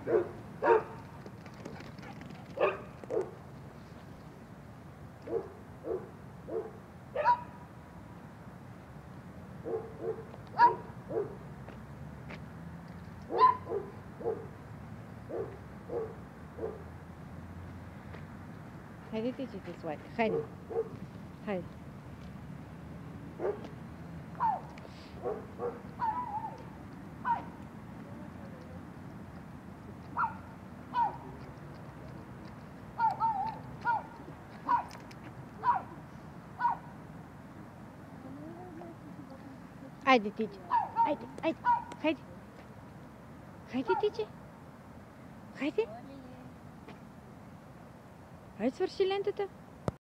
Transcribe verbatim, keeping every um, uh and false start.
Хайде ти, че ти слайка. Хайде. Хайде. Айде, Тиче. Айде, айде. Хайде. Хайде, Тиче. Хайде. Хайде, свърши лентата.